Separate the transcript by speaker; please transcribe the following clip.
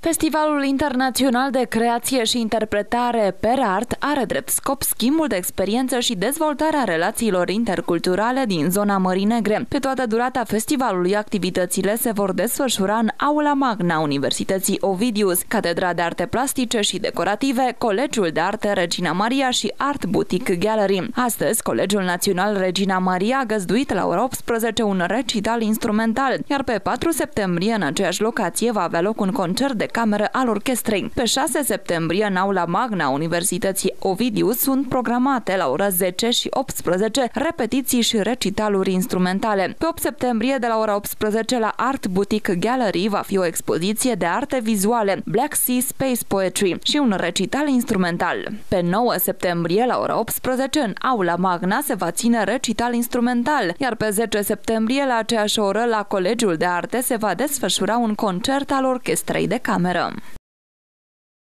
Speaker 1: Festivalul Internațional de Creație și Interpretare PERART are drept scop schimbul de experiență și dezvoltarea relațiilor interculturale din zona Mării Negre. Pe toată durata festivalului, activitățile se vor desfășura în Aula Magna Universității Ovidius, Catedra de Arte Plastice și Decorative, Colegiul de Arte Regina Maria și Art Boutique Gallery. Astăzi, Colegiul Național Regina Maria a găzduit la ora 18 un recital instrumental, iar pe 4 septembrie, în aceeași locație, va avea loc un concert de cameră al orchestrei. Pe 6 septembrie, în Aula Magna Universității Ovidius, sunt programate la ora 10 și 18 repetiții și recitaluri instrumentale. Pe 8 septembrie, de la ora 18, la Art Boutique Gallery va fi o expoziție de arte vizuale, Black Sea Space Poetry, și un recital instrumental. Pe 9 septembrie, la ora 18, în Aula Magna se va ține recital instrumental, iar pe 10 septembrie, la aceeași oră, la Colegiul de Arte se va desfășura un concert al orchestrei de cameră.